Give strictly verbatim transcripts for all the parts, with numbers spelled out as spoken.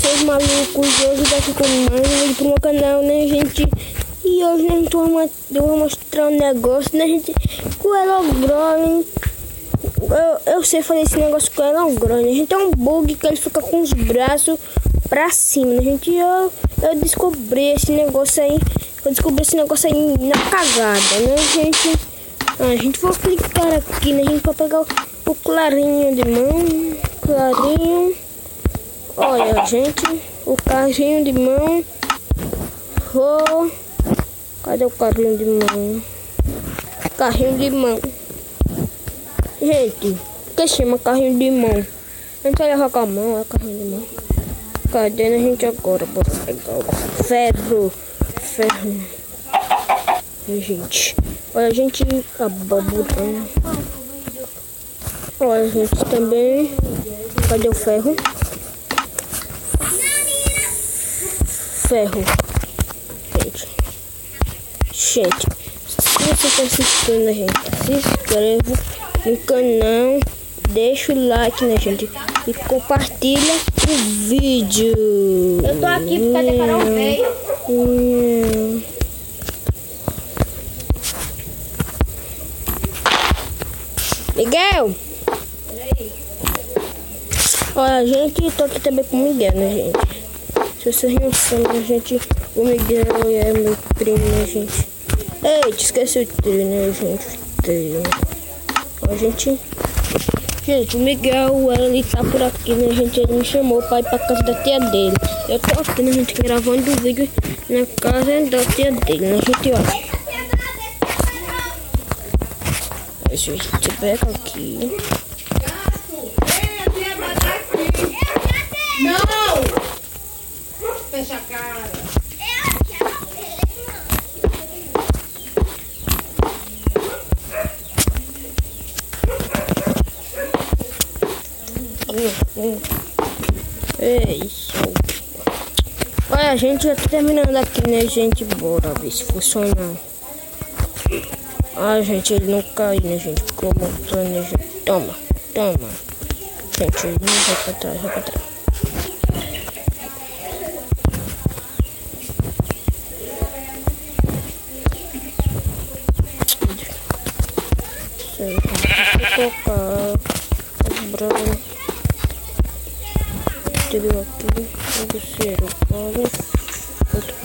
seus malucos, hoje daqui com mais um vídeo pro meu canal, né, gente? E hoje né, eu vou mostrar um negócio, né, gente? Com o Elogrone. Eu, eu sei fazer esse negócio com o Elogrone. A gente tem um bug que ele fica com os braços pra cima, né, gente? Eu, eu descobri esse negócio aí. Eu descobri esse negócio aí na cagada, né, gente? A gente vai clicar aqui, né, gente? Pra pegar o, o clarinho de mão. Clarinho. Olha, gente, o carrinho de mão. Oh, cadê o carrinho de mão? Carrinho de mão. Gente, o que chama carrinho de mão? A gente vai levar com a mão, é carrinho de mão. Cadê a gente agora? Bora pegar o ferro. Ferro. Gente, olha, a gente acabou botando. Olha, gente, também. Cadê o ferro? Ferro. Gente. Gente, se você está assistindo, né, gente, se inscreva no canal, deixa o like, né, gente, e compartilha o vídeo. Eu tô aqui porque a Carol veio. Hum. Miguel! Olha, gente, tô aqui também com o Miguel, né, gente? Se vocês não sabem, gente, o Miguel é meu primo, né, gente? Ei, te esqueci o trio, né, gente? O trio. Ó, gente. Gente, o Miguel, ele tá por aqui, né, gente? Ele me chamou pra ir pra casa da tia dele. Eu tô aqui, né, gente, gravando o vídeo na casa da tia dele, né, gente? Olha. A gente pega aqui. Não! Fecha a cara. Hum, hum. É isso. Olha, a gente já tá terminando aqui, né, gente? Bora ver se funciona. Ah, gente, ele não caiu, né, gente? Ficou montando, né, gente? Toma, toma. Gente, ele não vai pra trás, vai pra trás. Vou colocar o branco. Teve aqui, o terceiro, olha. Outro.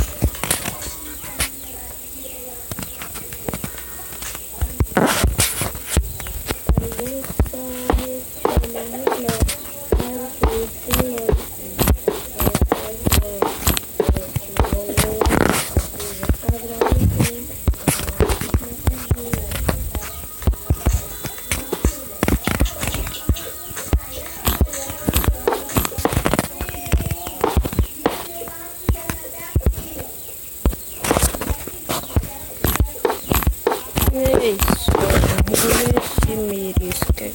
É isso, esse merisca.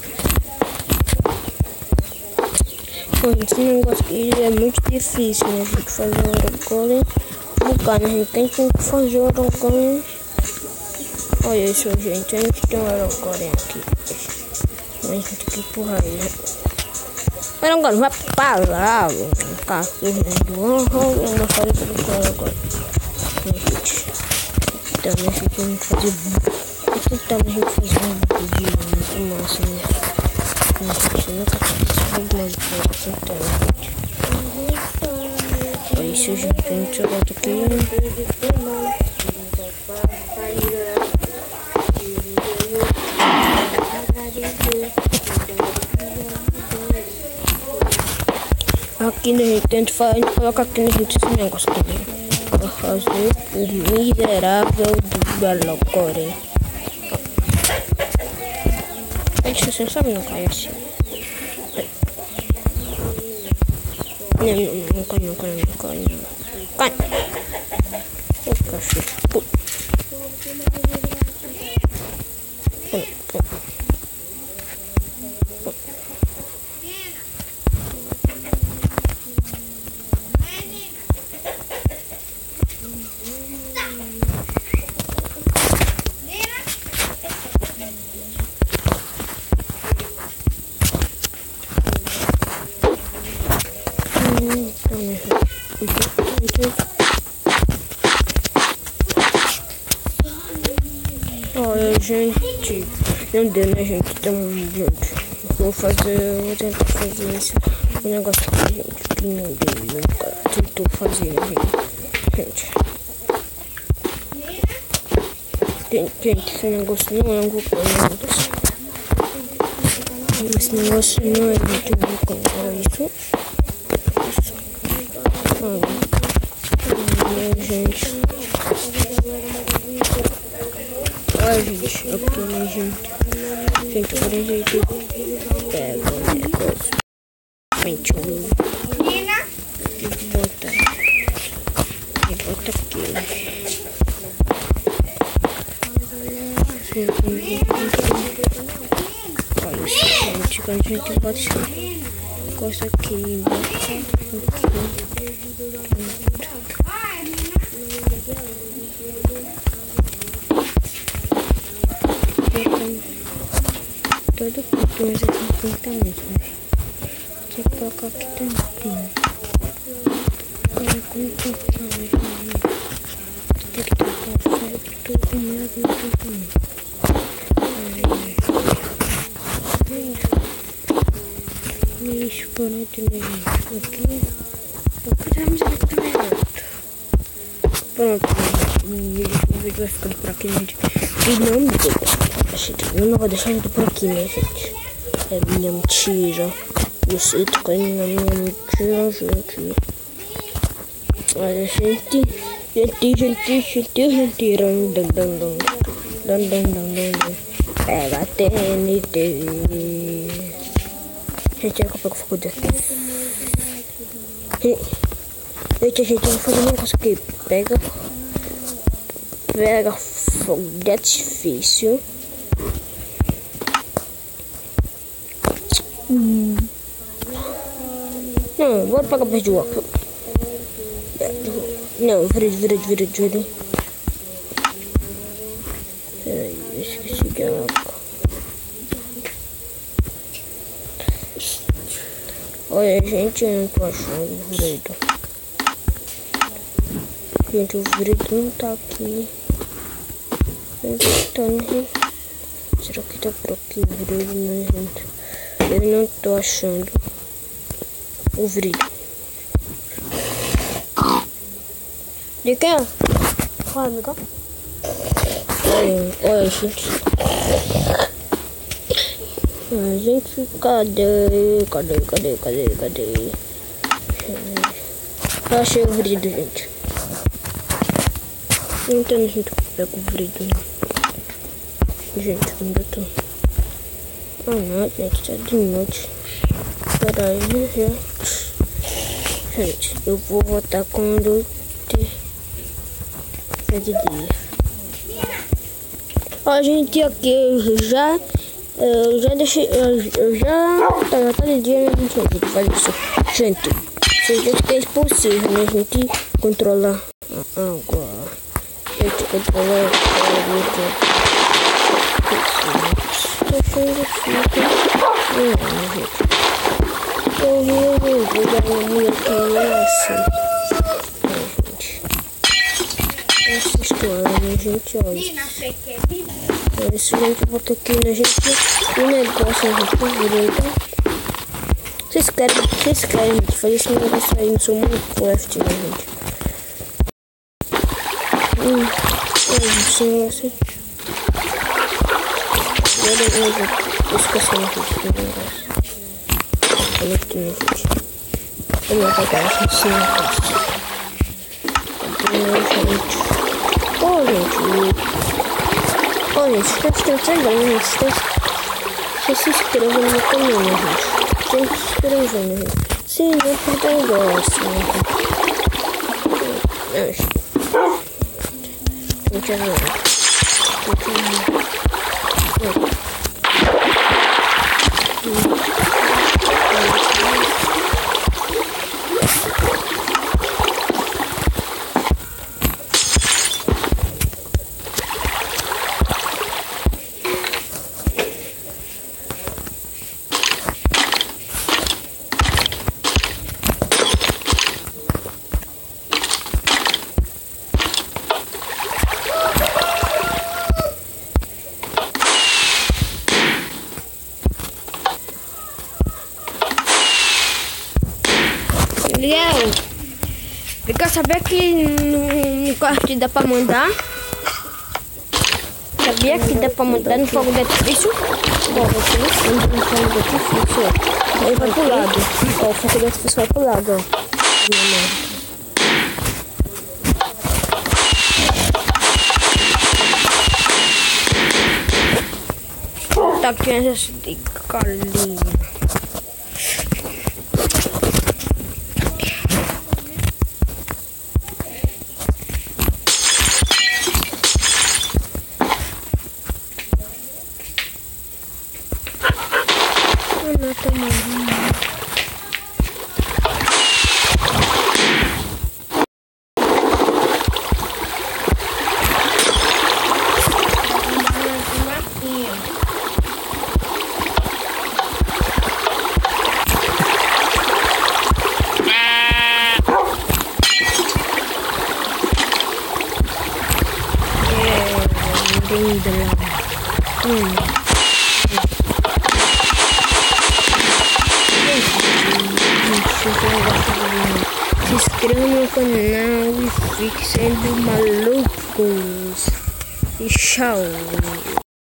Esse negócio aqui é muito difícil, né, gente, fazer o origami bugar, né, a gente tem que fazer o origami. Olha isso, gente, a gente tem um origami aqui. A gente tem que empurrar ele. O origami vai pra lá, o cachorro do vamos fazer tudo com o origami. Então, a gente tem que fazer então a gente faz um vídeo muito massa, né? A gente nunca fez isso, mas é isso, gente. A gente volta aqui. Aqui, né, gente? A gente, faz, a gente coloca aqui, né, gente, esse negócio aqui, né? Pra fazer o miserável do Elogrone. Gente, você sabe não cai assim. Não, não, não cai, não cai, não cai, não. Cai! O cachorro. Pum. Pum, pum. Pum. Então, né, gente? Olha, gente, não deu, né, gente? Então, gente, vou fazer, vou tentar fazer esse um negócio aqui, gente, que não deu, nunca tentou fazer, gente. Gente, gente, esse negócio não é um vulcão, esse negócio não é muito um vulcão, olha isso. Isso. Olha, gente. Olha, gente, aqui, né, gente? Gente, agora a gente pega o negócio. Gente, o e bota. E bota aqui. Olha isso, gente. Quando a gente bota esse negócio aqui, bota aqui. Todo ponto, mas aqui não pinta mesmo. Tem que colocar aqui também. Olha como pintar mesmo. Tem que tocar certo o meu dedo também. Olha isso, por dentro, né, gente? Aqui. Vamos aqui também. Pronto, gente. O vídeo vai ficando por aqui, gente. E não me eu não vou deixar ele por aqui, né, gente? É minha mentira. Eu sei que é minha mentira, gente. Olha, gente. Gente, gente, gente, gente. Dan, dan, dan, dan. Dan, dan, dan, dan, dan. Pega a T N T. Gente, daqui a pouco ficou daqui. Gente, gente, eu vou fazer um negócio aqui. Pega. Pega fogo de artifício. Hum. Não, bora pagar mais de óculos. Não, vira, vira, vira, vira. Peraí, eu esqueci de água. Olha, gente, eu não tô achando o vrido. Gente, o vrido não tá aqui. Tá, né? Será que tá por aqui o vrido, né, gente? Eu não tô achando o vrido. De quem? Qual, amigo? Olha, olha, gente. A gente, cadê? Cadê, cadê, cadê, cadê? Eu achei o vrido, gente. Não tem gente que pega o vrido, né? Gente, onde eu tô? Ah, não, gente, tá de noite. Pera aí, gente. Gente, eu vou voltar quando ter de dia. Ó, gente, aqui eu já eu já deixei, eu, eu já tá, já tá de dia, né, gente? Gente, faz isso. Gente, vocês devem ter possível, né, gente? Controlar a água. Gente, controlar a água. Tô achando assim, não, gente. Eu vi o vídeo da minha mulher que é assim. É, gente. Essa história, né, gente? Olha. É isso, gente. Eu vou ter que ir, né, gente? O negócio, a gente, por direito. Vocês querem, vocês querem, gente, fazer esse negócio aí no seu Minecraft, né, gente? Hum, é isso, negócio. Eu vou esquecer um pouco do negócio. Olha aqui, né, gente? Eu vou pegar essa cena aqui. Gente. Ô, gente. Ô, gente, se vocês estão chegando, gente, vocês se inscrevam no meu canal, né, gente? Tem que se inscrever, né, gente? Se não, porque eu gosto, né, gente? Gente, agora. Gente, Miguel, fica saber que no, no quarto dá pra mandar? Sabia que dá pra mandar no fogo de artifício? Bom, você não sente no fogo de artifício. Ele vai pro lado. Ó, o fogo de artifício vai pro lado, ó. Tá aqui essa de galinha. Olha, tá morrendo. Linda lá. Hum. Se inscreva no canal e fique sendo malucos. E tchau.